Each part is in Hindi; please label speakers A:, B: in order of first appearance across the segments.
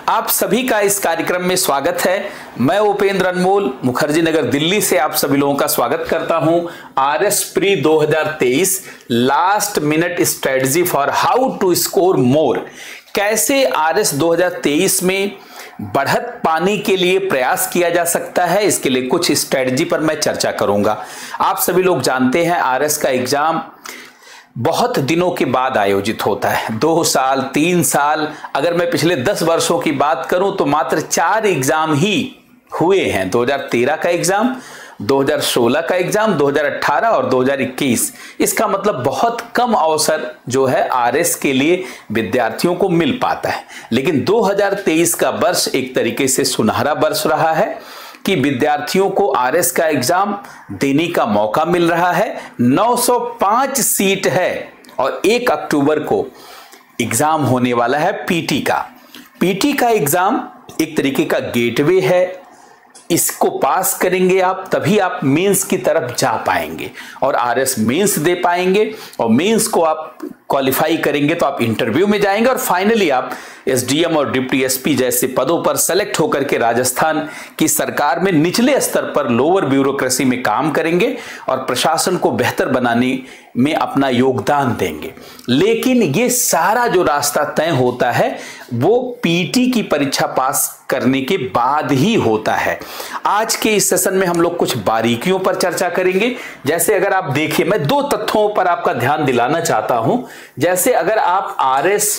A: आप सभी का इस कार्यक्रम में स्वागत है। मैं उपेंद्र अनमोल मुखर्जी नगर दिल्ली से आप सभी लोगों का स्वागत करता हूं। RS pre 2023 last minute strategy for how to score more. कैसे आरएस 2023 में बढ़त पाने के लिए प्रयास किया जा सकता है, इसके लिए कुछ स्ट्रेटजी पर मैं चर्चा करूंगा। आप सभी लोग जानते हैं आरएस का एग्जाम बहुत दिनों के बाद आयोजित होता है। 2 साल 3 साल, अगर मैं पिछले 10 वर्षों की बात करूं तो मात्र 4 एग्जाम ही हुए हैं। 2013 का एग्जाम, 2016 का एग्जाम, 2018 और 2021। इसका मतलब बहुत कम अवसर जो है आरएस के लिए विद्यार्थियों को मिल पाता है। लेकिन 2023 का वर्ष एक तरीके से सुनहरा वर्ष रहा है कि विद्यार्थियों को आरएस का एग्जाम देने का मौका मिल रहा है। 905 सीट है और 1 अक्टूबर को एग्जाम होने वाला है पीटी का। पीटी का एग्जाम एक तरीके का गेटवे है। इसको पास करेंगे आप तभी आप मेंस की तरफ जा पाएंगे और आरएस मेंस दे पाएंगे, और मेंस को आप क्वालिफाई करेंगे तो आप इंटरव्यू में जाएंगे और फाइनली आप एसडीएम और डिप्टी एसपी जैसे पदों पर सेलेक्ट होकर के राजस्थान की सरकार में निचले स्तर पर लोअर ब्यूरोक्रेसी में काम करेंगे और प्रशासन को बेहतर बनाने में अपना योगदान देंगे। लेकिन ये सारा जो रास्ता तय होता है वो पीटी की परीक्षा पास करने के बाद ही होता है। आज के इस सेशन में हम लोग कुछ बारीकियों पर चर्चा करेंगे। जैसे अगर आप देखिए, मैं 2 तथ्यों पर आपका ध्यान दिलाना चाहता हूं। जैसे अगर आप आरएस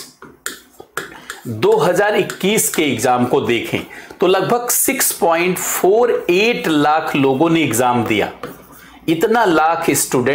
A: 2021 के एग्जाम को देखें तो लगभग 6.48 लाख लोगों ने एग्जाम दिया। इतने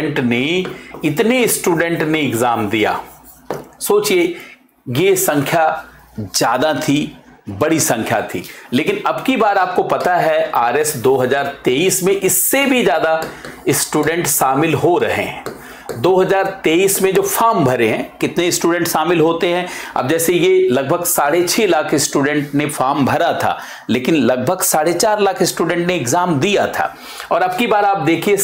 A: स्टूडेंट ने एग्जाम दिया। सोचिए, ये संख्या ज्यादा थी, बड़ी संख्या थी। लेकिन अब की बार आपको पता है आरएस 2023 में इससे भी ज्यादा स्टूडेंट शामिल हो रहे हैं। 2023 में जो फॉर्म भरे हैं, कितने स्टूडेंट शामिल होते हैं? अब जैसे ये लगभग 6.5 लाख स्टूडेंट ने फॉर्म भरा था, लेकिन लगभग 4.5 लाख स्टूडेंट ने एग्जाम दिया था। और अब की बार आप देखिए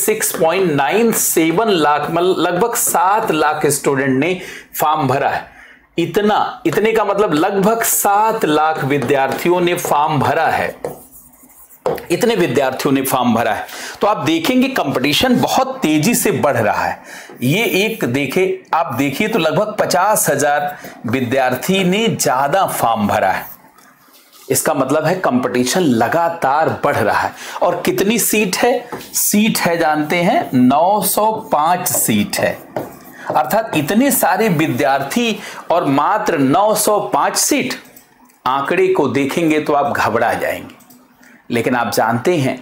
A: 6.97 लाख, लगभग 7 लाख स्टूडेंट ने फॉर्म भरा है। इतने का मतलब लगभग 7 लाख विद्यार्थियों ने फॉर्म भरा है। इतने विद्यार्थियों ने फॉर्म भरा है तो आप देखेंगे कंपटीशन बहुत तेजी से बढ़ रहा है। ये एक आप देखिए तो लगभग 50,000 विद्यार्थी ने ज्यादा फॉर्म भरा है। इसका मतलब है कंपटीशन लगातार बढ़ रहा है। और कितनी सीट है जानते हैं? 905 सीट है। अर्थात इतने सारे विद्यार्थी और मात्र 905 सीट। आंकड़े को देखेंगे तो आप घबरा जाएंगे। लेकिन आप जानते हैं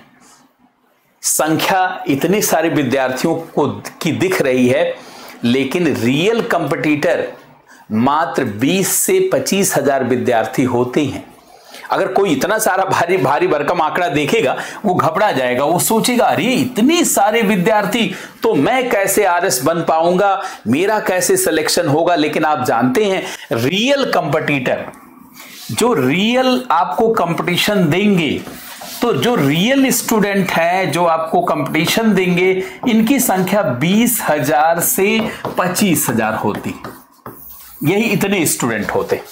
A: संख्या इतने सारे विद्यार्थियों की दिख रही है, लेकिन रियल कंपटीटर मात्र 20 से 25,000 विद्यार्थी होते हैं। अगर कोई इतना सारा भारी भरकम आंकड़ा देखेगा वो घबरा जाएगा। वो सोचेगा, अरे इतने सारे विद्यार्थी, तो मैं कैसे आरएस बन पाऊंगा, मेरा कैसे सिलेक्शन होगा। लेकिन आप जानते हैं रियल कंपटीटर, जो रियल आपको कंपटीशन देंगे, तो जो रियल स्टूडेंट हैं जो आपको कंपटीशन देंगे, इनकी संख्या 20,000 से 25,000 होती। यही इतने स्टूडेंट होते।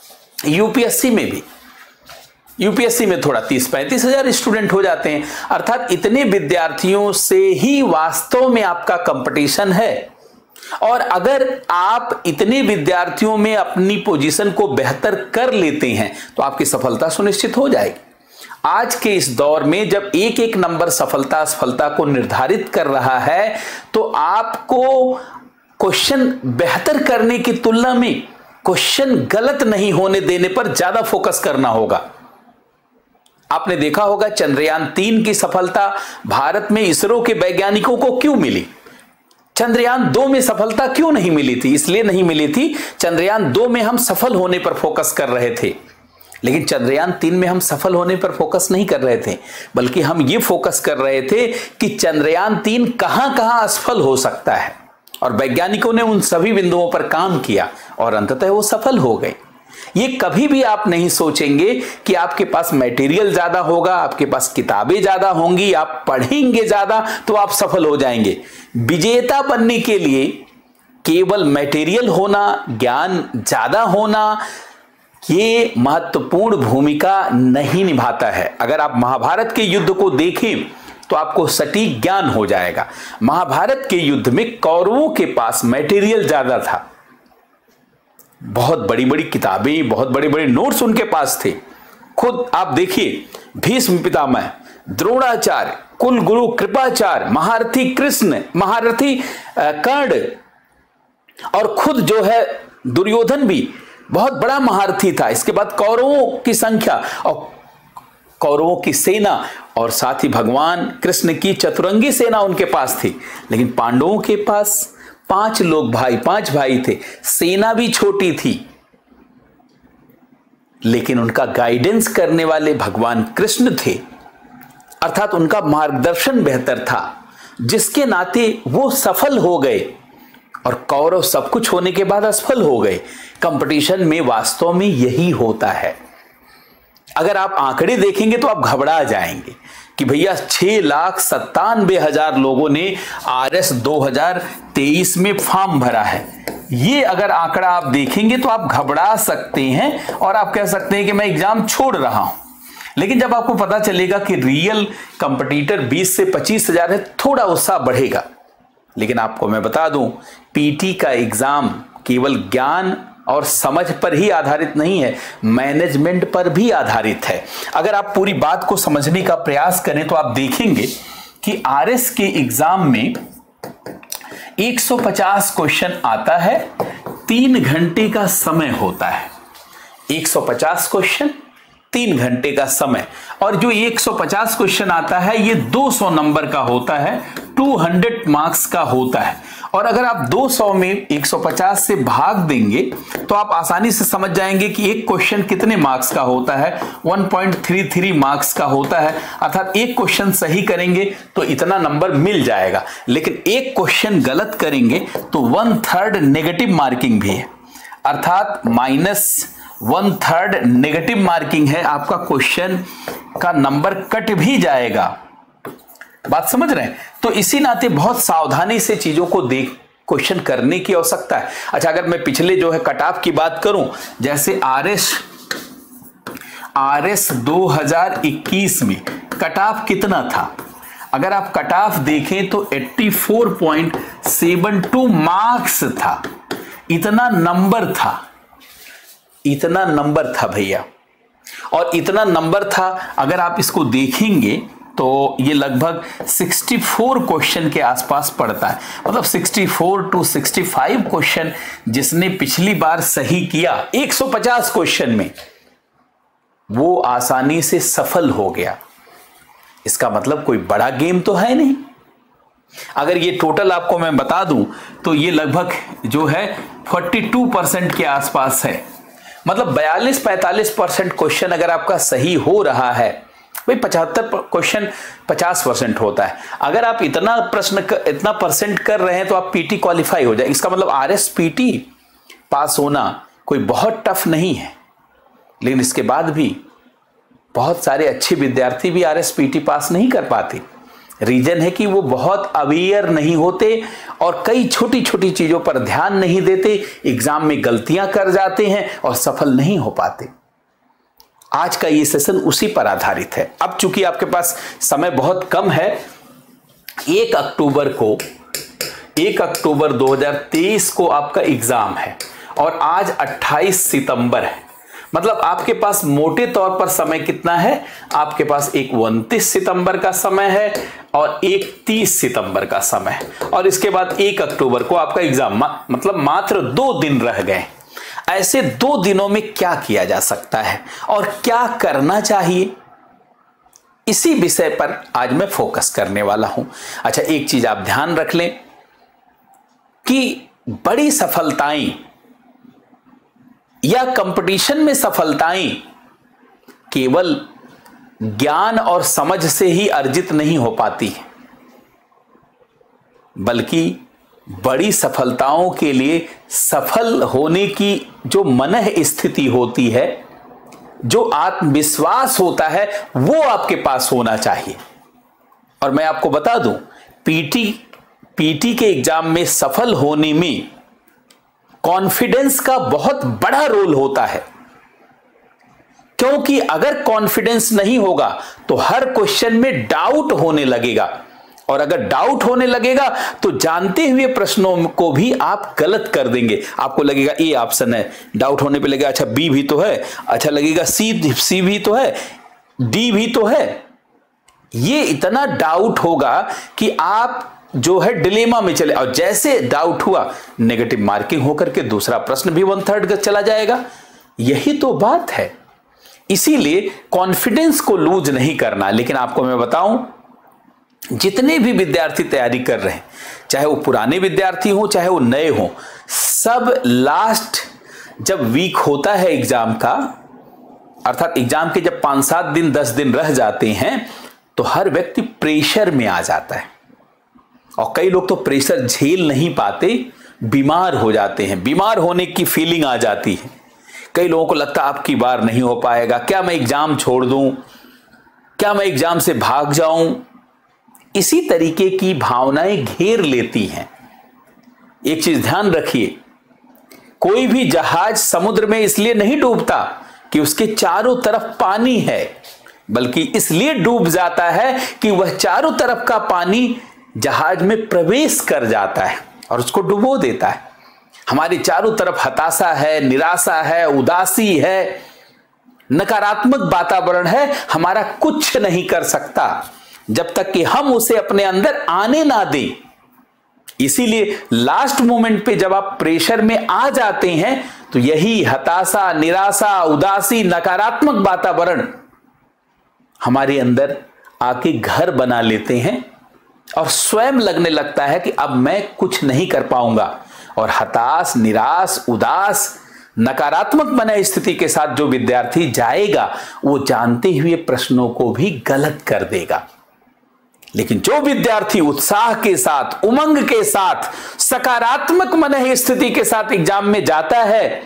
A: यूपीएससी में थोड़ा 30-35 हजार स्टूडेंट हो जाते हैं। अर्थात इतने विद्यार्थियों से ही वास्तव में आपका कंपटीशन है। और अगर आप इतने विद्यार्थियों में अपनी पोजीशन को बेहतर कर लेते हैं तो आपकी सफलता सुनिश्चित हो जाएगी। आज के इस दौर में जब एक नंबर सफलता असफलता को निर्धारित कर रहा है, तो आपको क्वेश्चन बेहतर करने की तुलना में क्वेश्चन गलत नहीं होने देने पर ज्यादा फोकस करना होगा। आपने देखा होगा चंद्रयान 3 की सफलता भारत में इसरो के वैज्ञानिकों को क्यों मिली? चंद्रयान 2 में सफलता क्यों नहीं मिली थी? इसलिए नहीं मिली थी, चंद्रयान 2 में हम सफल होने पर फोकस कर रहे थे, लेकिन चंद्रयान 3 में हम सफल होने पर फोकस नहीं कर रहे थे, बल्कि हम ये फोकस कर रहे थे कि चंद्रयान 3 कहां कहां असफल हो सकता है। और वैज्ञानिकों ने उन सभी बिंदुओं पर काम किया और अंततः वो सफल हो गए। ये कभी भी आप नहीं सोचेंगे कि आपके पास मटेरियल ज्यादा होगा, आपके पास किताबें ज्यादा होंगी, आप पढ़ेंगे ज्यादा तो आप सफल हो जाएंगे। विजेता बनने के लिए केवल मटेरियल होना, ज्ञान ज्यादा होना, ये महत्वपूर्ण भूमिका नहीं निभाता है। अगर आप महाभारत के युद्ध को देखें तो आपको सटीक ज्ञान हो जाएगा। महाभारत के युद्ध में कौरवों के पास मटेरियल ज्यादा था, बहुत बड़ी बड़ी किताबें, बहुत बड़े बड़े नोट्स उनके पास थे। खुद आप देखिए, भीष्म पितामह, द्रोणाचार्य, कुल गुरु कृपाचार्य, महारथी कृष्ण, महारथी कर्ण, और खुद जो है दुर्योधन भी बहुत बड़ा महारथी था। इसके बाद कौरवों की संख्या और कौरवों की सेना, और साथ ही भगवान कृष्ण की चतुरंगी सेना उनके पास थी। लेकिन पांडवों के पास 5 लोग भाई, 5 भाई थे, सेना भी छोटी थी, लेकिन उनका गाइडेंस करने वाले भगवान कृष्ण थे, अर्थात उनका मार्गदर्शन बेहतर था, जिसके नाते वो सफल हो गए। और कौरव सब कुछ होने के बाद असफल हो गए। कंपटीशन में वास्तव में यही होता है। अगर आप आंकड़े देखेंगे तो आप घबरा जाएंगे कि भैया 6,97,000 लोगों ने RS 2023 में फॉर्म भरा है। ये अगर आंकड़ा आप देखेंगे तो आप घबरा सकते हैं और आप कह सकते हैं कि मैं एग्जाम छोड़ रहा हूं। लेकिन जब आपको पता चलेगा कि रियल कंपटीटर 20 से 25,000 है, थोड़ा उत्साह बढ़ेगा। लेकिन आपको मैं बता दूं, पीटी का एग्जाम केवल ज्ञान और समझ पर ही आधारित नहीं है, मैनेजमेंट पर भी आधारित है। अगर आप पूरी बात को समझने का प्रयास करें तो आप देखेंगे कि RS के एग्जाम में 150 क्वेश्चन आता है, 3 घंटे का समय होता है। 150 क्वेश्चन, 3 घंटे का समय। और जो 150 क्वेश्चन आता है ये 200 नंबर का होता है, 200 मार्क्स का होता है। और अगर आप 200 में 150 से भाग देंगे तो आप आसानी से समझ जाएंगे कि एक क्वेश्चन कितने मार्क्स का होता है, 1.33 मार्क्स का होता है। अर्थात एक क्वेश्चन सही करेंगे तो इतना नंबर मिल जाएगा, लेकिन एक क्वेश्चन गलत करेंगे तो 1/3 नेगेटिव मार्किंग भी है, अर्थात -1/3 नेगेटिव मार्किंग है। आपका क्वेश्चन का नंबर कट भी जाएगा। बात समझ रहे हैं? तो इसी नाते बहुत सावधानी से चीजों को देख क्वेश्चन करने की आवश्यकता है। अच्छा, अगर मैं पिछले जो है कट ऑफ की बात करूं, जैसे RS 2021 में कट ऑफ कितना था? अगर आप कट ऑफ देखें तो 84.72 मार्क्स था। इतना नंबर था भैया। और इतना नंबर था, अगर आप इसको देखेंगे तो ये लगभग 64 क्वेश्चन के आसपास पड़ता है। मतलब 64 to 65 क्वेश्चन जिसने पिछली बार सही किया 150 क्वेश्चन में, वो आसानी से सफल हो गया। इसका मतलब कोई बड़ा गेम तो है नहीं। अगर ये टोटल आपको मैं बता दूं तो ये लगभग जो है 42% के आसपास है। मतलब 42-45% क्वेश्चन अगर आपका सही हो रहा है, भाई 75 क्वेश्चन 50% होता है। अगर आप इतना परसेंट कर रहे हैं तो आप पीटी क्वालिफाई हो जाए। इसका मतलब RS पीटी पास होना कोई बहुत टफ नहीं है। लेकिन इसके बाद भी बहुत सारे अच्छे विद्यार्थी भी RS पीटी पास नहीं कर पाते। रीजन है कि वो बहुत अवेयर नहीं होते और कई छोटी छोटी चीजों पर ध्यान नहीं देते, एग्जाम में गलतियां कर जाते हैं और सफल नहीं हो पाते। आज का ये सेशन उसी पर आधारित है। अब चूंकि आपके पास समय बहुत कम है, 1 अक्टूबर 2023 को आपका एग्जाम है और आज 28 सितंबर है। मतलब आपके पास मोटे तौर पर समय कितना है? आपके पास एक 29 सितंबर का समय है और एक 30 सितंबर का समय है, और इसके बाद 1 अक्टूबर को आपका एग्जाम, मतलब मात्र 2 दिन रह गए। ऐसे 2 दिनों में क्या किया जा सकता है और क्या करना चाहिए, इसी विषय पर आज मैं फोकस करने वाला हूं। अच्छा, एक चीज आप ध्यान रख लें कि बड़ी सफलताएं या कंपटीशन में सफलताएं केवल ज्ञान और समझ से ही अर्जित नहीं हो पाती, बल्कि बड़ी सफलताओं के लिए सफल होने की जो मनः स्थिति होती है, जो आत्मविश्वास होता है, वो आपके पास होना चाहिए। और मैं आपको बता दूं, पीटी के एग्जाम में सफल होने में कॉन्फिडेंस का बहुत बड़ा रोल होता है। क्योंकि अगर कॉन्फिडेंस नहीं होगा तो हर क्वेश्चन में डाउट होने लगेगा, और अगर डाउट होने लगेगा तो जानते हुए प्रश्नों को भी आप गलत कर देंगे। आपको लगेगा ए ऑप्शन है, डाउट होने पे लगेगा अच्छा बी भी तो है, अच्छा लगेगा सी भी तो है, डी भी तो है। ये इतना डाउट होगा कि आप जो है डिलेमा में चले, और जैसे डाउट हुआ नेगेटिव मार्किंग होकर के दूसरा प्रश्न भी 1/3 चला जाएगा। यही तो बात है। इसीलिए कॉन्फिडेंस को लूज नहीं करना। लेकिन आपको मैं बताऊं, जितने भी विद्यार्थी तैयारी कर रहे हैं, चाहे वो पुराने विद्यार्थी हो चाहे वो नए हो, सब लास्ट जब वीक होता है एग्जाम का, अर्थात एग्जाम के जब 5-7 दिन 10 दिन रह जाते हैं, तो हर व्यक्ति प्रेशर में आ जाता है। और कई लोग तो प्रेशर झेल नहीं पाते, बीमार हो जाते हैं, बीमार होने की फीलिंग आ जाती है। कई लोगों को लगता है अब की बार नहीं हो पाएगा, क्या मैं एग्जाम छोड़ दूं, क्या मैं एग्जाम से भाग जाऊं। इसी तरीके की भावनाएं घेर लेती हैं। एक चीज ध्यान रखिए, कोई भी जहाज समुद्र में इसलिए नहीं डूबता कि उसके चारों तरफ पानी है, बल्कि इसलिए डूब जाता है कि वह चारों तरफ का पानी जहाज में प्रवेश कर जाता है और उसको डुबो देता है। हमारे चारों तरफ हताशा है, निराशा है, उदासी है, नकारात्मक वातावरण है, हमारा कुछ नहीं कर सकता जब तक कि हम उसे अपने अंदर आने ना दें। इसीलिए लास्ट मोमेंट पे जब आप प्रेशर में आ जाते हैं तो यही हताशा, निराशा, उदासी, नकारात्मक वातावरण हमारे अंदर आके घर बना लेते हैं और स्वयं लगने लगता है कि अब मैं कुछ नहीं कर पाऊंगा। और हताश, निराश, उदास, नकारात्मक मन स्थिति के साथ जो विद्यार्थी जाएगा वो जानते हुए प्रश्नों को भी गलत कर देगा। लेकिन जो विद्यार्थी उत्साह के साथ, उमंग के साथ, सकारात्मक मन स्थिति के साथ एग्जाम में जाता है,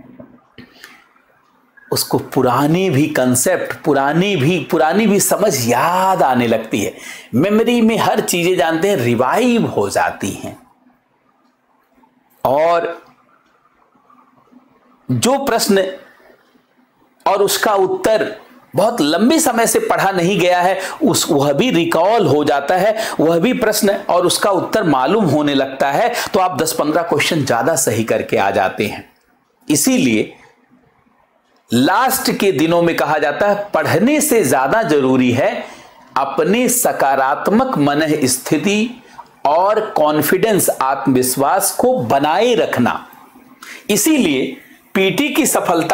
A: उसको पुरानी भी कंसेप्ट, पुरानी भी समझ याद आने लगती है। मेमोरी में हर चीजें जानते हैं, रिवाइव हो जाती हैं। और जो प्रश्न और उसका उत्तर बहुत लंबे समय से पढ़ा नहीं गया है, वह भी रिकॉल हो जाता है, वह भी प्रश्न और उसका उत्तर मालूम होने लगता है, तो आप 10-15 क्वेश्चन ज्यादा सही करके आ जाते हैं। इसीलिए लास्ट के दिनों में कहा जाता है पढ़ने से ज्यादा जरूरी है अपने सकारात्मक मन स्थिति और कॉन्फिडेंस, आत्मविश्वास को बनाए रखना। इसीलिए पीटी की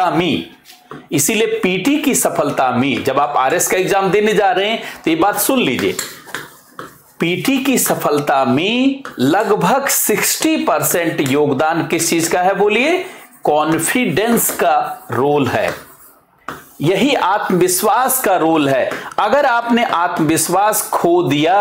A: सफलता में जब आप आरएस का एग्जाम देने जा रहे हैं तो ये बात सुन लीजिए, पीटी की सफलता में लगभग 60% योगदान किस चीज का है बोलिए? कॉन्फिडेंस का रोल है, यही आत्मविश्वास का रोल है। अगर आपने आत्मविश्वास खो दिया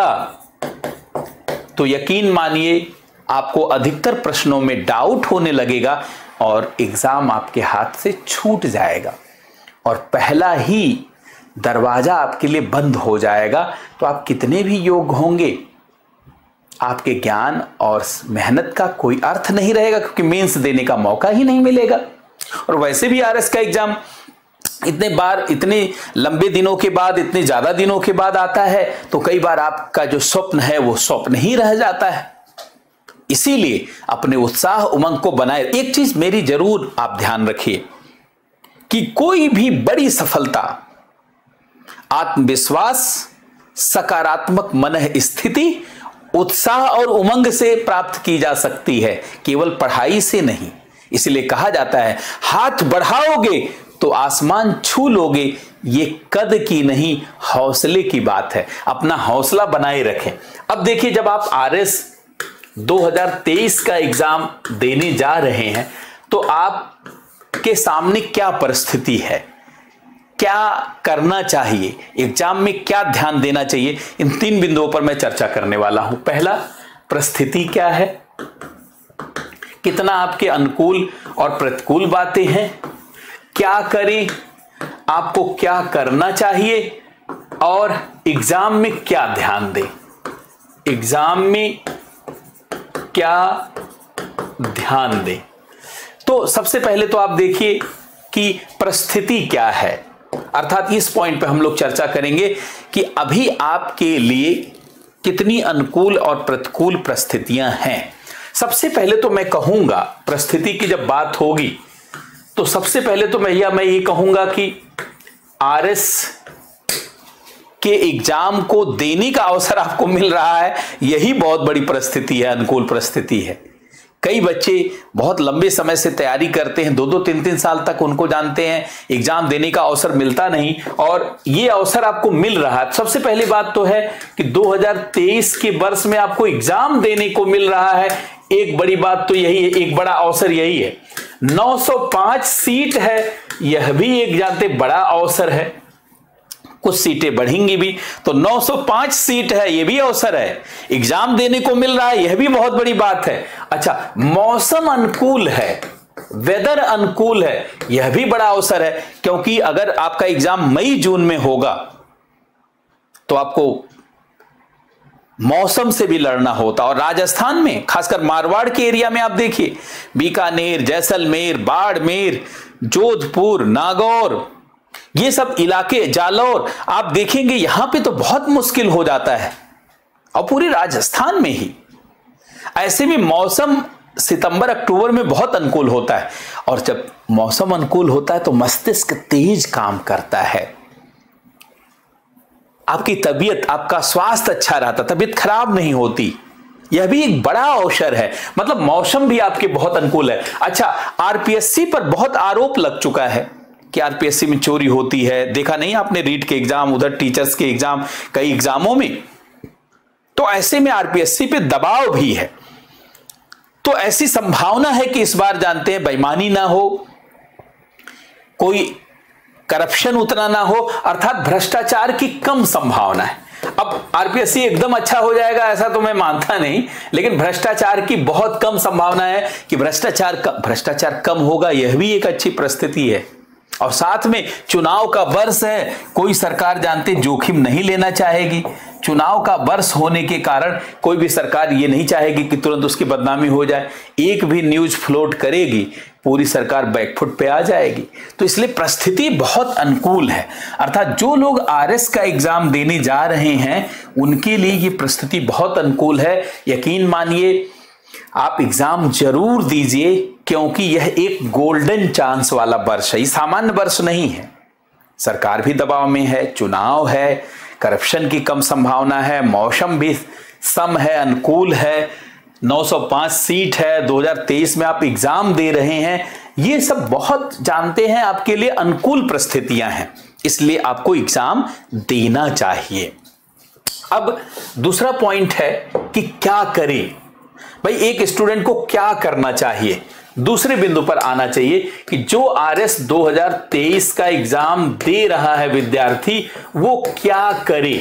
A: तो यकीन मानिए आपको अधिकतर प्रश्नों में डाउट होने लगेगा और एग्जाम आपके हाथ से छूट जाएगा और पहला ही दरवाजा आपके लिए बंद हो जाएगा। तो आप कितने भी योग्य होंगे, आपके ज्ञान और मेहनत का कोई अर्थ नहीं रहेगा, क्योंकि मेंस देने का मौका ही नहीं मिलेगा। और वैसे भी आरएस का एग्जाम इतने लंबे दिनों के बाद, इतने ज्यादा दिनों के बाद आता है, तो कई बार आपका जो स्वप्न है वो स्वप्न ही रह जाता है। इसीलिए अपने उत्साह, उमंग को बनाए। एक चीज मेरी जरूर आप ध्यान रखिए कि कोई भी बड़ी सफलता आत्मविश्वास, सकारात्मक मन स्थिति, उत्साह और उमंग से प्राप्त की जा सकती है, केवल पढ़ाई से नहीं। इसलिए कहा जाता है हाथ बढ़ाओगे तो आसमान छू लोगे, ये कद की नहीं हौसले की बात है। अपना हौसला बनाए रखें। अब देखिए, जब आप आरएस 2023 का एग्जाम देने जा रहे हैं तो आपके सामने क्या परिस्थिति है, क्या करना चाहिए, एग्जाम में क्या ध्यान देना चाहिए, इन 3 बिंदुओं पर मैं चर्चा करने वाला हूं। पहला, परिस्थिति क्या है, कितना आपके अनुकूल और प्रतिकूल बातें हैं, क्या करें, आपको क्या करना चाहिए, और एग्जाम में क्या ध्यान दें। एग्जाम में क्या ध्यान दें। तो सबसे पहले तो आप देखिए कि परिस्थिति क्या है। अर्थात इस पॉइंट पे हम लोग चर्चा करेंगे कि अभी आपके लिए कितनी अनुकूल और प्रतिकूल परिस्थितियां हैं। सबसे पहले तो मैं कहूंगा, परिस्थिति की जब बात होगी तो सबसे पहले तो मैं ये कहूंगा कि आरएस के एग्जाम को देने का अवसर आपको मिल रहा है, यही बहुत बड़ी परिस्थिति है, अनुकूल परिस्थिति है। कई बच्चे बहुत लंबे समय से तैयारी करते हैं, 2-2, 3-3 साल तक उनको जानते हैं, एग्जाम देने का अवसर मिलता नहीं, और ये अवसर आपको मिल रहा है। सबसे पहली बात तो है कि 2023 के वर्ष में आपको एग्जाम देने को मिल रहा है, एक बड़ी बात तो यही है, एक बड़ा अवसर यही है। 905 सीट है, यह भी एक जानते बड़ा अवसर है। कुछ सीटें बढ़ेंगी भी, तो 905 सीट है, यह भी अवसर है। एग्जाम देने को मिल रहा है, यह भी बहुत बड़ी बात है। अच्छा, मौसम अनुकूल है, वेदर अनुकूल है, यह भी बड़ा अवसर है, क्योंकि अगर आपका एग्जाम मई जून में होगा तो आपको मौसम से भी लड़ना होता। और राजस्थान में, खासकर मारवाड़ के एरिया में आप देखिए, बीकानेर, जैसलमेर, बाड़मेर, जोधपुर, नागौर, ये सब इलाके, जालौर, आप देखेंगे यहां पे तो बहुत मुश्किल हो जाता है, और पूरे राजस्थान में ही। ऐसे में मौसम सितंबर अक्टूबर में बहुत अनुकूल होता है, और जब मौसम अनुकूल होता है तो मस्तिष्क तेज काम करता है, आपकी तबीयत, आपका स्वास्थ्य अच्छा रहता, तबीयत खराब नहीं होती, यह भी एक बड़ा अवसर है। मतलब मौसम भी आपके बहुत अनुकूल है। अच्छा, आरपीएससी पर बहुत आरोप लग चुका है कि आरपीएससी में चोरी होती है, देखा नहीं आपने रीट के एग्जाम, उधर टीचर्स के एग्जाम, कई एग्जामों में, तो ऐसे में आरपीएससी पे दबाव भी है। तो ऐसी संभावना है कि इस बार जानते हैं बेईमानी ना हो, कोई करप्शन उतना ना हो, अर्थात भ्रष्टाचार की कम संभावना है। अब आरपीएससी एकदम अच्छा हो जाएगा ऐसा तो मैं मानता नहीं, लेकिन भ्रष्टाचार की बहुत कम संभावना है कि भ्रष्टाचार कम होगा, यह भी एक अच्छी परिस्थिति है। और साथ में चुनाव का वर्ष है, कोई सरकार जानते जोखिम नहीं लेना चाहेगी। चुनाव का वर्ष होने के कारण कोई भी सरकार ये नहीं चाहेगी कि तुरंत उसकी बदनामी हो जाए। एक भी न्यूज फ्लोट करेगी, पूरी सरकार बैकफुट पे आ जाएगी। तो इसलिए परिस्थिति बहुत अनुकूल है, अर्थात जो लोग आरएस का एग्जाम देने जा रहे हैं उनके लिए ये परिस्थिति बहुत अनुकूल है। यकीन मानिए, आप एग्जाम जरूर दीजिए, क्योंकि यह एक गोल्डन चांस वाला वर्ष है, ये सामान्य वर्ष नहीं है। सरकार भी दबाव में है, चुनाव है, करप्शन की कम संभावना है, मौसम भी सम है, अनुकूल है, 905 सीट है, 2023 में आप एग्जाम दे रहे हैं, ये सब बहुत जानते हैं आपके लिए अनुकूल परिस्थितियां हैं, इसलिए आपको एग्जाम देना चाहिए। अब दूसरा पॉइंट है कि क्या करें भाई, एक स्टूडेंट को क्या करना चाहिए। दूसरे बिंदु पर आना चाहिए कि जो आरएस 2023 का एग्जाम दे रहा है विद्यार्थी, वो क्या करे।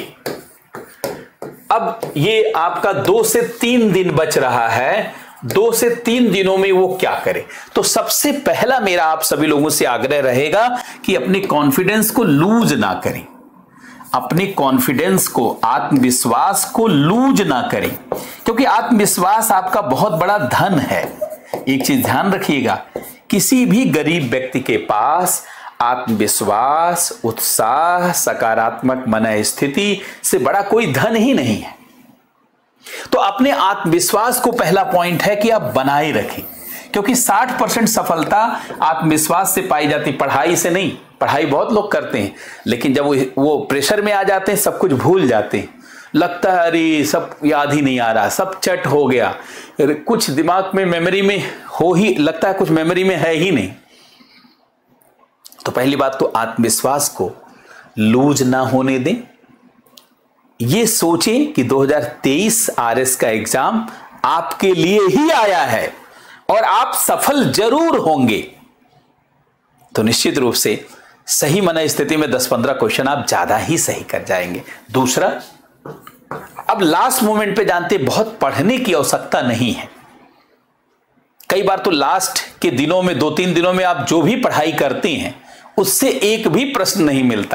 A: अब ये आपका 2 से 3 दिन बच रहा है, 2 से 3 दिनों में वो क्या करे। तो सबसे पहला मेरा आप सभी लोगों से आग्रह रहेगा कि अपने कॉन्फिडेंस को लूज ना करें, अपने कॉन्फिडेंस को, आत्मविश्वास को लूज ना करें, क्योंकि आत्मविश्वास आपका बहुत बड़ा धन है। एक चीज ध्यान रखिएगा, किसी भी गरीब व्यक्ति के पास आत्मविश्वास, उत्साह, सकारात्मक मन स्थिति से बड़ा कोई धन ही नहीं है। तो अपने आत्मविश्वास को पहला पॉइंट है कि आप बनाए रखें, क्योंकि 60% सफलता आत्मविश्वास से पाई जाती, पढ़ाई से नहीं। पढ़ाई बहुत लोग करते हैं, लेकिन जब वो प्रेशर में आ जाते हैं सब कुछ भूल जाते हैं, लगता है अरे सब याद ही नहीं आ रहा, सब चट हो गया, कुछ दिमाग में मेमोरी में हो ही लगता है, कुछ मेमोरी में है ही नहीं। तो पहली बात तो आत्मविश्वास को लूज ना होने दें। ये सोचें कि 2023 आरएस का एग्जाम आपके लिए ही आया है और आप सफल जरूर होंगे। तो निश्चित रूप से सही मन स्थिति में 10-15 क्वेश्चन आप ज्यादा ही सही कर जाएंगे। दूसरा, अब लास्ट मोमेंट पे जानते बहुत पढ़ने की आवश्यकता नहीं है। कई बार तो लास्ट के दिनों में, 2-3 दिनों में आप जो भी पढ़ाई करते हैं उससे एक भी प्रश्न नहीं मिलता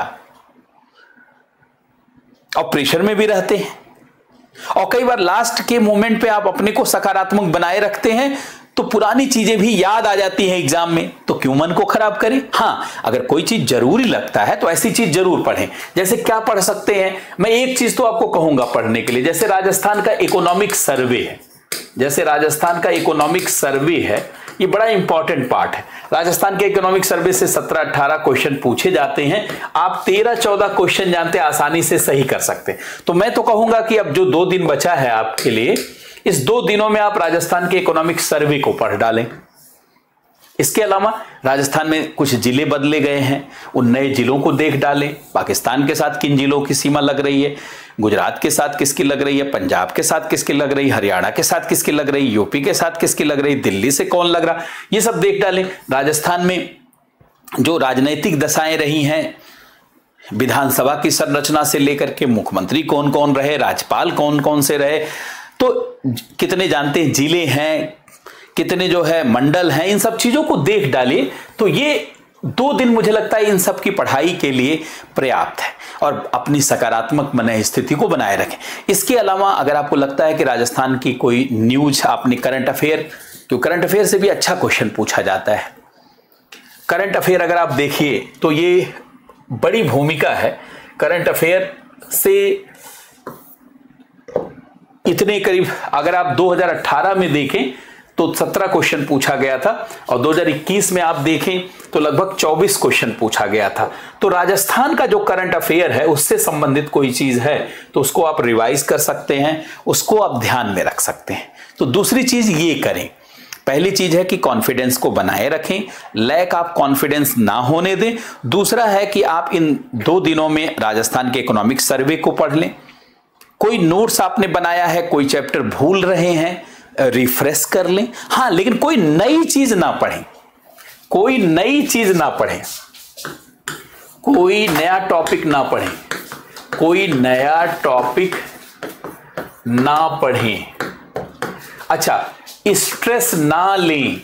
A: और प्रेशर में भी रहते हैं। और कई बार लास्ट के मोमेंट पे आप अपने को सकारात्मक बनाए रखते हैं तो पुरानी चीजें भी याद आ जाती हैं एग्जाम में, तो क्यों मन को खराब करें। हाँ, अगर कोई चीज जरूरी लगता है तो ऐसी चीज जरूर पढ़ें। जैसे क्या पढ़ सकते हैं, मैं एक चीज तो आपको कहूंगा पढ़ने के लिए, जैसे राजस्थान का इकोनॉमिक सर्वे है, जैसे राजस्थान का इकोनॉमिक सर्वे है, ये बड़ा इंपॉर्टेंट पार्ट है। राजस्थान के इकोनॉमिक सर्वे से 17-18 क्वेश्चन पूछे जाते हैं, आप 13-14 क्वेश्चन जानते हैं, आसानी से सही कर सकते हैं। तो मैं तो कहूंगा कि अब जो 2 दिन बचा है आपके लिए, इस 2 दिनों में आप राजस्थान के इकोनॉमिक सर्वे को पढ़ डालें। इसके अलावा राजस्थान में कुछ जिले बदले गए हैं, उन नए जिलों को देख डालें। पाकिस्तान के साथ किन जिलों की सीमा लग रही है, गुजरात के साथ किसकी लग रही है, पंजाब के साथ किसकी लग रही, हरियाणा के साथ किसकी लग रही, यूपी के साथ किसकी लग रही, दिल्ली से कौन लग रहा, ये सब देख डालें। राजस्थान में जो राजनीतिक दशाएं रही हैं, विधानसभा की संरचना से लेकर के मुख्यमंत्री कौन कौन रहे, राज्यपाल कौन कौन से रहे, तो कितने जानते हैं जिले हैं, कितने जो है मंडल हैं, इन सब चीजों को देख डालिए। तो ये 2 दिन मुझे लगता है इन सब की पढ़ाई के लिए पर्याप्त है, और अपनी सकारात्मक मन स्थिति को बनाए रखें। इसके अलावा अगर आपको लगता है कि राजस्थान की कोई न्यूज आपने करंट अफेयर, तो करंट अफेयर से भी अच्छा क्वेश्चन पूछा जाता है। करंट अफेयर अगर आप देखिए तो ये बड़ी भूमिका है। करंट अफेयर से इतने करीब, अगर आप 2018 में देखें तो 17 क्वेश्चन पूछा गया था, और 2021 में आप देखें तो लगभग 24 क्वेश्चन पूछा गया था। तो राजस्थान का जो करंट अफेयर है उससे संबंधित कोई चीज है तो उसको आप रिवाइज कर सकते हैं, उसको आप ध्यान में रख सकते हैं। तो दूसरी चीज ये करें, पहली चीज है कि कॉन्फिडेंस को बनाए रखें, लैक ऑफ कॉन्फिडेंस ना होने दें। दूसरा है कि आप इन 2 दिनों में राजस्थान के इकोनॉमिक सर्वे को पढ़ लें। कोई नोट्स आपने बनाया है, कोई चैप्टर भूल रहे हैं, रिफ्रेश कर लें। हाँ, लेकिन कोई नई चीज ना पढ़ें, कोई नई चीज ना पढ़ें, कोई नया टॉपिक ना पढ़ें, कोई नया टॉपिक ना पढ़ें। अच्छा, स्ट्रेस ना लें,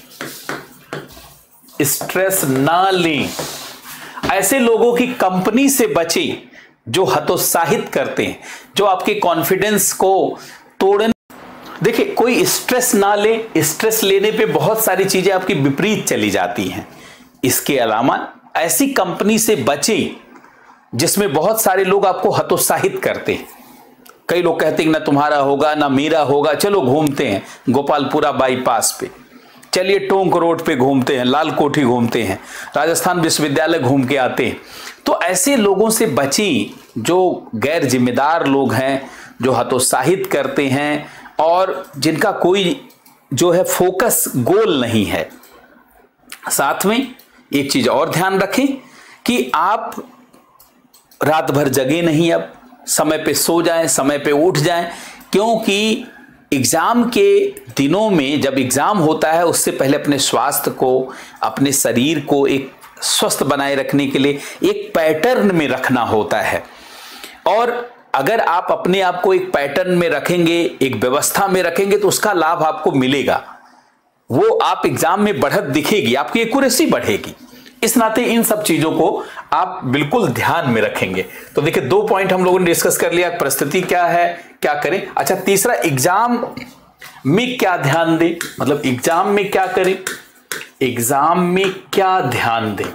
A: स्ट्रेस ना लें। ऐसे लोगों की कंपनी से बचें जो हतोत्साहित करते हैं, जो आपके कॉन्फिडेंस को तोड़ने। देखिए, कोई स्ट्रेस ना ले, स्ट्रेस लेने पे बहुत सारी चीजें आपकी विपरीत चली जाती हैं। इसके अलावा ऐसी कंपनी से बचें जिसमें बहुत सारे लोग आपको हतोत्साहित करते हैं। कई लोग कहते हैं ना तुम्हारा होगा ना मेरा होगा, चलो घूमते हैं गोपालपुरा बाईपास पे, चलिए टोंक रोड पे घूमते हैं, लाल कोठी घूमते हैं, राजस्थान विश्वविद्यालय घूम के आते हैं। तो ऐसे लोगों से बचें जो गैर जिम्मेदार लोग हैं, जो हतोत्साहित करते हैं और जिनका कोई जो है फोकस गोल नहीं है। साथ में एक चीज और ध्यान रखें कि आप रात भर जगे नहीं, अब समय पे सो जाएं, समय पे उठ जाएं, क्योंकि एग्जाम के दिनों में जब एग्जाम होता है उससे पहले अपने स्वास्थ्य को, अपने शरीर को एक स्वस्थ बनाए रखने के लिए एक पैटर्न में रखना होता है। और अगर आप अपने आप को एक पैटर्न में रखेंगे, एक व्यवस्था में रखेंगे, तो उसका लाभ आपको मिलेगा। वो आप एग्जाम में बढ़त दिखेगी, आपकी एक्यूरेसी बढ़ेगी। इस नाते इन सब चीजों को आप बिल्कुल ध्यान में रखेंगे। तो देखिए, 2 पॉइंट हम लोगों ने डिस्कस कर लिया, परिस्थिति क्या है, क्या करें। अच्छा, तीसरा, एग्जाम में क्या ध्यान दें, मतलब एग्जाम में क्या करें, एग्जाम में क्या ध्यान दें,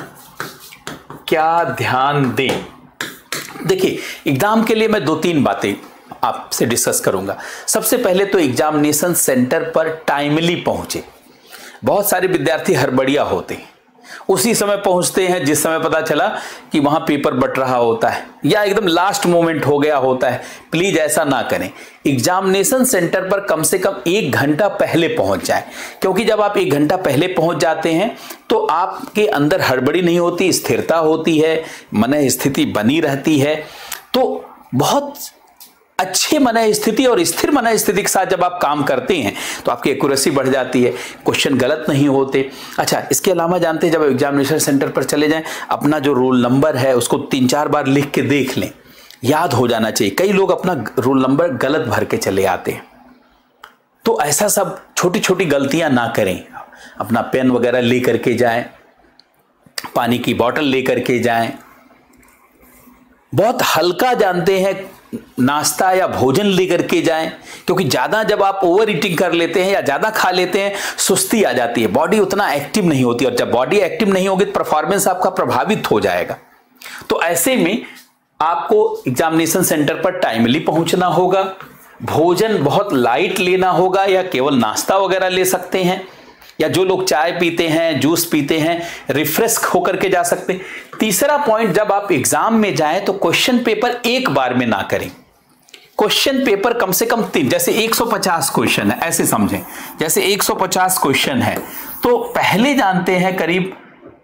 A: क्या ध्यान दें। देखिए, एग्जाम के लिए मैं 2-3 बातें आपसे डिस्कस करूंगा। सबसे पहले तो एग्जामिनेशन सेंटर पर टाइमली पहुंचे। बहुत सारे विद्यार्थी हड़बड़िया होते हैं, उसी समय पहुंचते हैं जिस समय पता चला कि वहां पेपर बट रहा होता है या एकदम लास्ट मोमेंट हो गया होता है। प्लीज ऐसा ना करें। एग्जामिनेशन सेंटर पर कम से कम 1 घंटा पहले पहुंच जाएं, क्योंकि जब आप 1 घंटा पहले पहुंच जाते हैं तो आपके अंदर हड़बड़ी नहीं होती, स्थिरता होती है, मन स्थिति बनी रहती है। तो बहुत अच्छे मन स्थिति और स्थिर मन स्थिति के साथ जब आप काम करते हैं तो आपकी एक्यूरेसी बढ़ जाती है, क्वेश्चन गलत नहीं होते। अच्छा, इसके अलावा जानते हैं, जब एग्जामिनेशन सेंटर पर चले जाएं, अपना जो रोल नंबर है उसको 3-4 बार लिख के देख लें, याद हो जाना चाहिए। कई लोग अपना रोल नंबर गलत भर के चले आते हैं, तो ऐसा सब छोटी छोटी गलतियां ना करें। अपना पेन वगैरह ले करके जाएं, पानी की बोतल ले करके जाएं। बहुत हल्का जानते हैं नाश्ता या भोजन लेकर के जाएं, क्योंकि ज़्यादा जब आप ओवर ईटिंग कर लेते हैं या ज़्यादा खा लेते हैं सुस्ती आ जाती है, बॉडी उतना एक्टिव नहीं होती, और जब बॉडी एक्टिव नहीं होगी तो परफॉर्मेंस आपका प्रभावित हो जाएगा। तो ऐसे में आपको एग्जामिनेशन सेंटर पर टाइमली पहुंचना होगा, भोजन बहुत लाइट लेना होगा या केवल नाश्ता वगैरह ले सकते हैं, या जो लोग चाय पीते हैं जूस पीते हैं रिफ्रेश होकर के जा सकते हैं। तीसरा पॉइंट, जब आप एग्जाम में जाएं तो क्वेश्चन पेपर एक बार में ना करें, क्वेश्चन पेपर कम से कम 3, जैसे 150 क्वेश्चन है ऐसे समझें, जैसे 150 क्वेश्चन है तो पहले जानते हैं करीब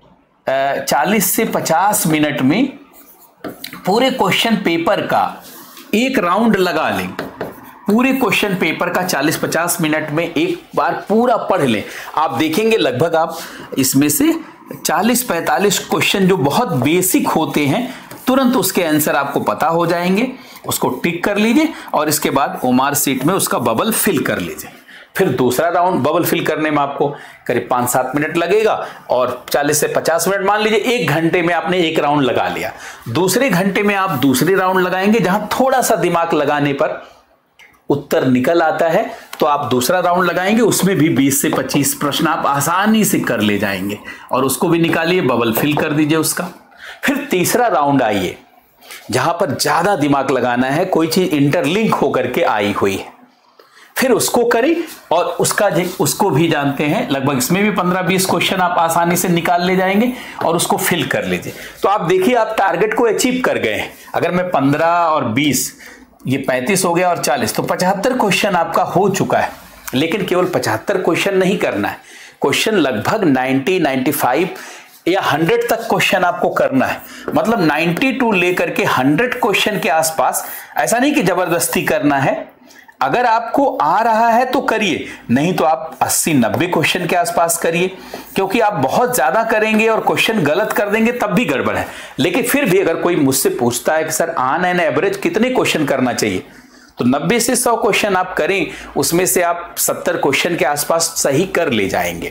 A: 40 से 50 मिनट में पूरे क्वेश्चन पेपर का एक राउंड लगा लें, पूरे क्वेश्चन पेपर का 40-50 मिनट में एक बार पूरा पढ़ लें। आप देखेंगे लगभग आप इसमें से 40-45 क्वेश्चन जो बहुत बेसिक होते हैं तुरंत उसके आंसर आपको पता हो जाएंगे, उसको टिक कर लीजिए और इसके बाद ओमार सीट में उसका बबल फिल कर लीजिए। फिर दूसरा राउंड बबल फिल करने में आपको करीब 5-7 मिनट लगेगा, और 40 से 50 मिनट मान लीजिए 1 घंटे में आपने एक राउंड लगा लिया। दूसरे घंटे में आप दूसरे राउंड लगाएंगे, जहां थोड़ा सा दिमाग लगाने पर उत्तर निकल आता है तो आप दूसरा राउंड लगाएंगे, उसमें भी 20 से 25 प्रश्न आप आसानी से कर ले जाएंगे और उसको भी निकालिए, बबल फिल कर दीजिए उसका। फिर तीसरा राउंड आइए जहां पर ज्यादा दिमाग लगाना है, कोई चीज इंटरलिंक होकर के आई हुई है, फिर उसको करें और उसको भी जानते हैं लगभग इसमें भी 15-20 क्वेश्चन आप आसानी से निकाल ले जाएंगे और उसको फिल कर लीजिए। तो आप देखिए आप टारगेट को अचीव कर गए हैं। अगर मैं 15 और 20 ये 35 हो गया और 40 तो 75 क्वेश्चन आपका हो चुका है। लेकिन केवल 75 क्वेश्चन नहीं करना है, क्वेश्चन लगभग 90, 95 या 100 तक क्वेश्चन आपको करना है। मतलब 90 टू लेकर के 100 क्वेश्चन के आसपास, ऐसा नहीं कि जबरदस्ती करना है। अगर आपको आ रहा है तो करिए, नहीं तो आप 80-90 क्वेश्चन के आसपास करिए, क्योंकि आप बहुत ज्यादा करेंगे और क्वेश्चन गलत कर देंगे तब भी गड़बड़ है। लेकिन फिर भी अगर कोई मुझसे पूछता है कि सर ऑन एन एवरेज कितने क्वेश्चन करना चाहिए, तो 90 से 100 क्वेश्चन आप करें, उसमें से आप 70 क्वेश्चन के आसपास सही कर ले जाएंगे।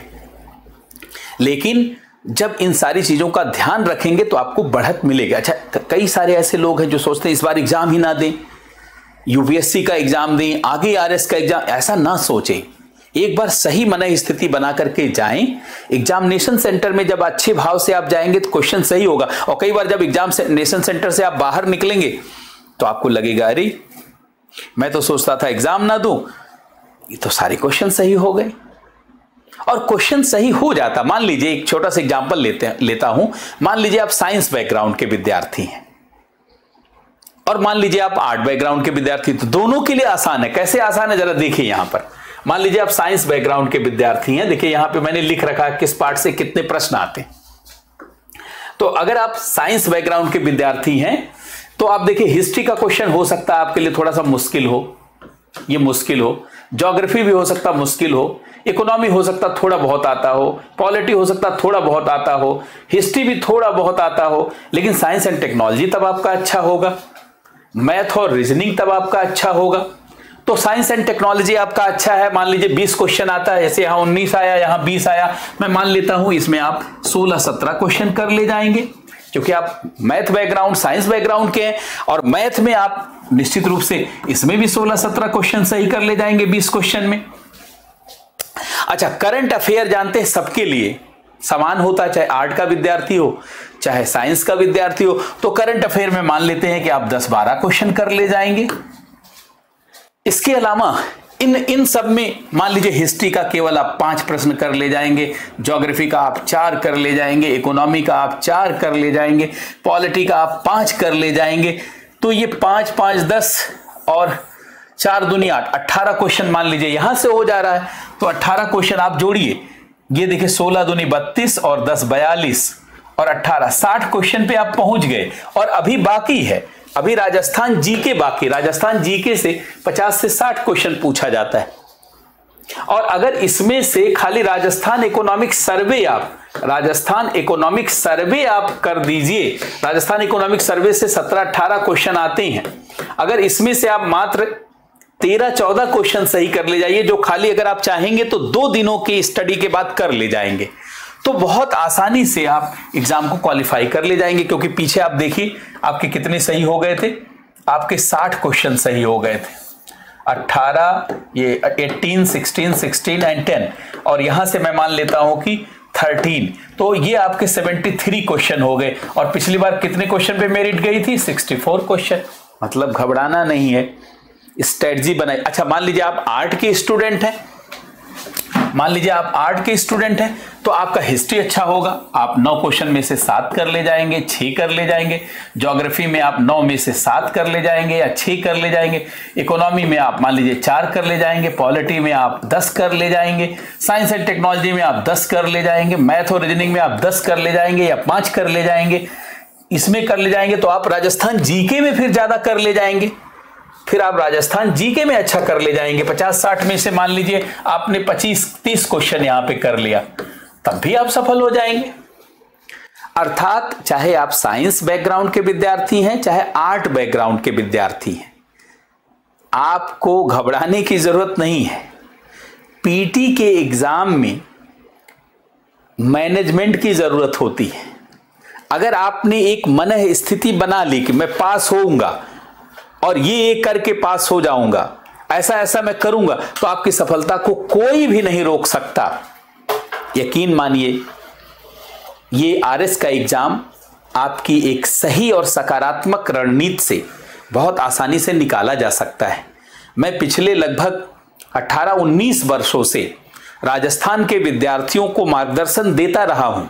A: लेकिन जब इन सारी चीजों का ध्यान रखेंगे तो आपको बढ़त मिलेगी। अच्छा, कई सारे ऐसे लोग हैं जो सोचते हैं इस बार एग्जाम ही ना दें, यूपीएससी का एग्जाम दें, आगे आरएस का एग्जाम, ऐसा ना सोचें। एक बार सही मन स्थिति बना करके जाएं। एग्जामिनेशन सेंटर में जब अच्छे भाव से आप जाएंगे तो क्वेश्चन सही होगा, और कई बार जब एग्जामिनेशन सेंटर से आप बाहर निकलेंगे तो आपको लगेगा अरे मैं तो सोचता था एग्जाम ना दूं, ये तो सारे क्वेश्चन सही हो गए। और क्वेश्चन सही हो जाता, मान लीजिए एक छोटा सा एग्जांपल लेता हूं, मान लीजिए आप साइंस बैकग्राउंड के विद्यार्थी हैं और मान लीजिए आप आर्ट बैकग्राउंड के विद्यार्थी, तो दोनों के लिए आसान है। कैसे आसान है जरा देखिए। यहां पर मान लीजिए आप साइंस बैकग्राउंड के विद्यार्थी हैं, देखिए यहां पे मैंने लिख रखा है किस पार्ट से कितने प्रश्न आते हैं। तो अगर आप साइंस बैकग्राउंड के विद्यार्थी हैं तो आप देखिए हिस्ट्री का क्वेश्चन हो सकता है आपके लिए थोड़ा सा मुश्किल हो, ये मुश्किल हो, ज्योग्राफी भी हो सकता मुश्किल हो, इकोनॉमी हो सकता थोड़ा बहुत आता हो, पॉलिटी हो सकता थोड़ा बहुत आता हो, हिस्ट्री भी थोड़ा बहुत आता हो, लेकिन साइंस एंड टेक्नोलॉजी तब आपका अच्छा होगा, मैथ और रीजनिंग तब आपका अच्छा होगा। तो साइंस एंड टेक्नोलॉजी आपका अच्छा है, मान लीजिए 20 क्वेश्चन आता है, जैसे यहां 19 आया यहां 20 आया, मैं मान लेता हूं इसमें आप 16-17 क्वेश्चन कर ले जाएंगे, क्योंकि आप मैथ बैकग्राउंड साइंस बैकग्राउंड के हैं और मैथ में आप निश्चित रूप से इसमें भी 16-17 क्वेश्चन सही कर ले जाएंगे 20 क्वेश्चन में। अच्छा, करंट अफेयर जानते हैं सबके लिए समान होता है, चाहे आर्ट का विद्यार्थी हो चाहे साइंस का विद्यार्थी हो। तो करंट अफेयर में मान लेते हैं कि आप 10-12 क्वेश्चन कर ले जाएंगे। इसके अलावा इन सब में मान लीजिए हिस्ट्री का केवल आप 5 प्रश्न कर ले जाएंगे, ज्योग्राफी का आप 4 कर ले जाएंगे, इकोनॉमी का आप 4 कर ले जाएंगे, पॉलिटी का आप 5 कर ले जाएंगे। तो ये 5-5 10 और 4 दूनी 8, 18 क्वेश्चन मान लीजिए यहां से हो जा रहा है। तो 18 क्वेश्चन आप जोड़िए, ये देखिए 16 दूनी 32 और 10 42 और 18 60 क्वेश्चन पे आप पहुंच गए। और अभी बाकी है, अभी राजस्थान जीके बाकी, राजस्थान जीके से 50 से 60 क्वेश्चन पूछा जाता है। और अगर इसमें से खाली राजस्थान इकोनॉमिक सर्वे आप कर दीजिए, राजस्थान इकोनॉमिक सर्वे से 17-18 क्वेश्चन आते हैं, अगर इसमें से आप मात्र 13-14 क्वेश्चन सही कर ले जाइए, जो खाली अगर आप चाहेंगे तो 2 दिनों की स्टडी के बाद कर ले जाएंगे, तो बहुत आसानी से आप एग्जाम को क्वालिफाई कर ले जाएंगे। क्योंकि पीछे आप देखिए आपके कितने सही हो गए थे, आपके 60 क्वेश्चन सही हो गए थे। 18, ये 18, 16, 16 एंड 10, और यहां से मैं मान लेता हूं कि 13, तो ये आपके 73 क्वेश्चन हो गए। और पिछली बार कितने क्वेश्चन पे मेरिट गई थी? 64 क्वेश्चन। मतलब घबराना नहीं है, स्ट्रेटजी बनाई। अच्छा, मान लीजिए आप आर्ट के स्टूडेंट हैं, तो आपका हिस्ट्री अच्छा होगा, आप 9 क्वेश्चन में से 7 कर ले जाएंगे, 6 कर ले जाएंगे। ज्योग्राफी में आप 9 में से 7 कर ले जाएंगे या 6 कर ले जाएंगे। इकोनॉमी में आप मान लीजिए 4 कर ले जाएंगे। पॉलिटी में आप 10 कर ले जाएंगे। साइंस एंड टेक्नोलॉजी में आप 10 कर ले जाएंगे। मैथ और रीजनिंग में आप 10 कर ले जाएंगे या 5 कर ले जाएंगे। इसमें कर ले जाएंगे तो आप राजस्थान जीके में फिर ज्यादा कर ले जाएंगे, फिर आप राजस्थान जीके में अच्छा कर ले जाएंगे। 50-60 में से मान लीजिए आपने 25-30 क्वेश्चन यहां पे कर लिया, तब भी आप सफल हो जाएंगे। अर्थात चाहे आप साइंस बैकग्राउंड के विद्यार्थी हैं, चाहे आर्ट बैकग्राउंड के विद्यार्थी हैं, आपको घबराने की जरूरत नहीं है। पीटी के एग्जाम में मैनेजमेंट की जरूरत होती है। अगर आपने एक मन स्थिति बना ली कि मैं पास होऊंगा और ये करके पास हो जाऊंगा, ऐसा मैं करूंगा, तो आपकी सफलता को कोई भी नहीं रोक सकता। यकीन मानिए, ये आरएस का एग्जाम आपकी एक सही और सकारात्मक रणनीति से बहुत आसानी से निकाला जा सकता है। मैं पिछले लगभग 18-19 वर्षों से राजस्थान के विद्यार्थियों को मार्गदर्शन देता रहा हूं,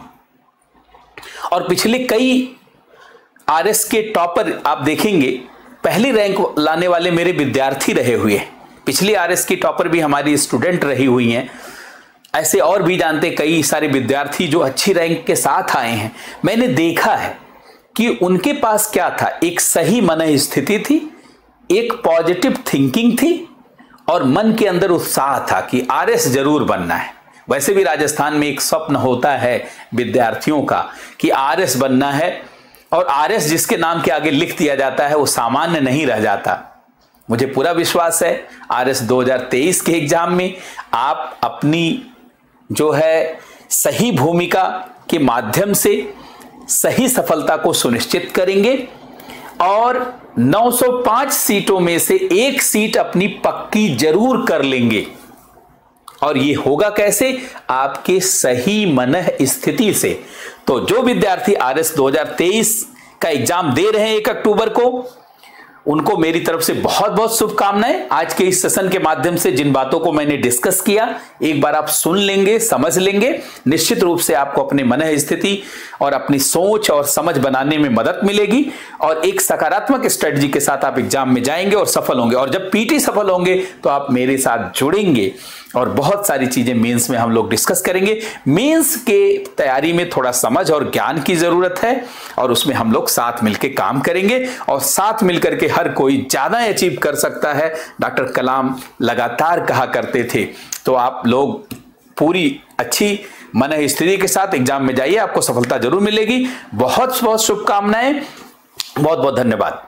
A: और पिछले कई आरएस के टॉपर आप देखेंगे पहली रैंक लाने वाले मेरे विद्यार्थी रहे हुए हैं। पिछली आरएस की टॉपर भी हमारी स्टूडेंट रही हुई हैं। ऐसे और भी जानते कई सारे विद्यार्थी जो अच्छी रैंक के साथ आए हैं। मैंने देखा है कि उनके पास क्या था, एक सही मन स्थिति थी, एक पॉजिटिव थिंकिंग थी, और मन के अंदर उत्साह था कि आरएस जरूर बनना है। वैसे भी राजस्थान में एक स्वप्न होता है विद्यार्थियों का कि आरएस बनना है, और आरएस जिसके नाम के आगे लिख दिया जाता है वो सामान्य नहीं रह जाता। मुझे पूरा विश्वास है आरएस 2023 के एग्जाम में आप अपनी जो है सही भूमिका के माध्यम से सही सफलता को सुनिश्चित करेंगे, और 905 सीटों में से 1 सीट अपनी पक्की जरूर कर लेंगे। और ये होगा कैसे? आपके सही मन स्थिति से। तो जो विद्यार्थी आरएस 2023 का एग्जाम दे रहे हैं 1 अक्टूबर को, उनको मेरी तरफ से बहुत बहुत शुभकामनाएं। आज के इस सेशन के माध्यम से जिन बातों को मैंने डिस्कस किया, एक बार आप सुन लेंगे, समझ लेंगे, निश्चित रूप से आपको अपने मन स्थिति और अपनी सोच और समझ बनाने में मदद मिलेगी, और एक सकारात्मक स्ट्रेटजी के साथ आप एग्जाम में जाएंगे और सफल होंगे। और जब पीटी सफल होंगे तो आप मेरे साथ जुड़ेंगे और बहुत सारी चीजें मेंस में हम लोग डिस्कस करेंगे। मेंस के तैयारी में थोड़ा समझ और ज्ञान की जरूरत है, और उसमें हम लोग साथ मिलकर काम करेंगे, और साथ मिलकर के हर कोई ज्यादा अचीव कर सकता है। डॉक्टर कलाम लगातार कहा करते थे। तो आप लोग पूरी अच्छी मन स्थिति के साथ एग्जाम में जाइए, आपको सफलता जरूर मिलेगी। बहुत बहुत शुभकामनाएं, बहुत बहुत धन्यवाद।